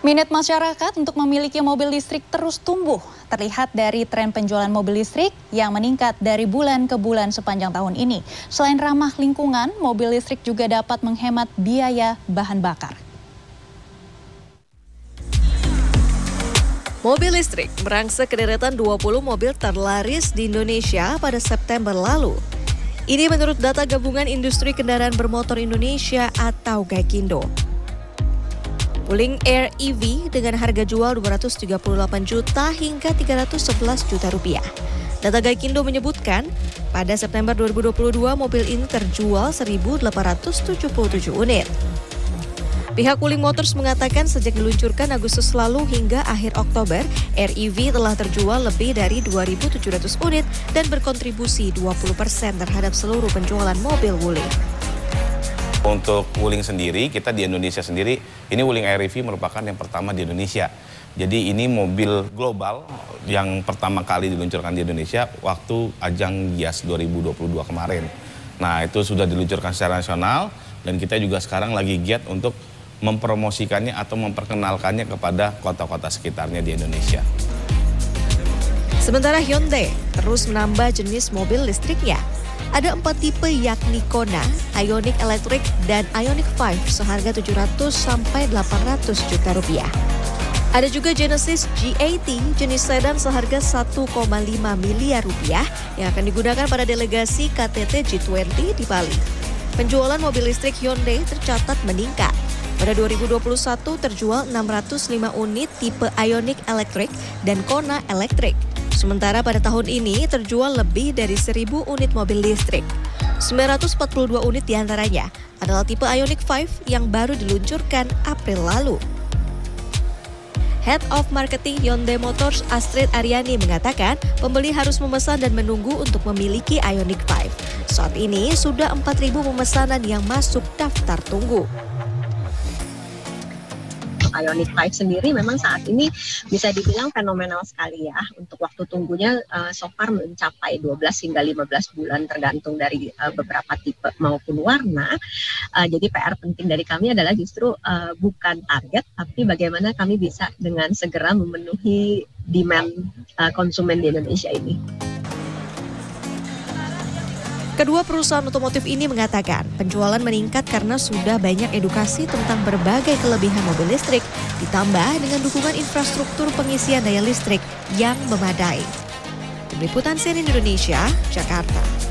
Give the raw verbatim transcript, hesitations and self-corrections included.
Minat masyarakat untuk memiliki mobil listrik terus tumbuh. Terlihat dari tren penjualan mobil listrik yang meningkat dari bulan ke bulan sepanjang tahun ini. Selain ramah lingkungan, mobil listrik juga dapat menghemat biaya bahan bakar. Mobil listrik merangsek ke deretan dua puluh mobil terlaris di Indonesia pada September lalu. Ini menurut data Gabungan Industri Kendaraan Bermotor Indonesia atau Gaikindo. Wuling Air E V dengan harga jual dua ratus tiga puluh delapan juta hingga tiga ratus sebelas juta rupiah. Data Gaikindo menyebutkan, pada September dua ribu dua puluh dua mobil ini terjual seribu delapan ratus tujuh puluh tujuh unit. Pihak Wuling Motors mengatakan sejak diluncurkan Agustus lalu hingga akhir Oktober, Air E V telah terjual lebih dari dua ribu tujuh ratus unit dan berkontribusi dua puluh persen terhadap seluruh penjualan mobil Wuling. Untuk Wuling sendiri, kita di Indonesia sendiri, ini Wuling Air E V merupakan yang pertama di Indonesia. Jadi ini mobil global yang pertama kali diluncurkan di Indonesia waktu ajang Gias dua ribu dua puluh dua kemarin. Nah, itu sudah diluncurkan secara nasional dan kita juga sekarang lagi giat untuk mempromosikannya atau memperkenalkannya kepada kota-kota sekitarnya di Indonesia. Sementara Hyundai terus menambah jenis mobil listriknya. Ada empat tipe yakni Kona, Ioniq Electric, dan Ioniq lima seharga tujuh ratus sampai delapan ratus juta rupiah. Ada juga Genesis G delapan puluh jenis sedan seharga satu koma lima miliar rupiah yang akan digunakan pada delegasi K T T G dua puluh di Bali. Penjualan mobil listrik Hyundai tercatat meningkat. Pada dua ribu dua puluh satu terjual enam ratus lima unit tipe Ioniq Electric dan Kona Electric. Sementara pada tahun ini terjual lebih dari seribu unit mobil listrik. sembilan ratus empat puluh dua unit diantaranya adalah tipe Ioniq lima yang baru diluncurkan April lalu. Head of Marketing Hyundai Motors Astrid Aryani mengatakan pembeli harus memesan dan menunggu untuk memiliki Ioniq lima. Saat ini sudah empat ribu pemesanan yang masuk daftar tunggu. Ioniq lima sendiri memang saat ini bisa dibilang fenomenal sekali ya. Untuk waktu tunggunya uh, so far mencapai dua belas hingga lima belas bulan tergantung dari uh, beberapa tipe maupun warna. Uh, jadi P R penting dari kami adalah justru uh, bukan target, tapi bagaimana kami bisa dengan segera memenuhi demand uh, konsumen di Indonesia ini. Kedua perusahaan otomotif ini mengatakan penjualan meningkat karena sudah banyak edukasi tentang berbagai kelebihan mobil listrik, ditambah dengan dukungan infrastruktur pengisian daya listrik yang memadai. Tim Liputan C N N Indonesia, Jakarta.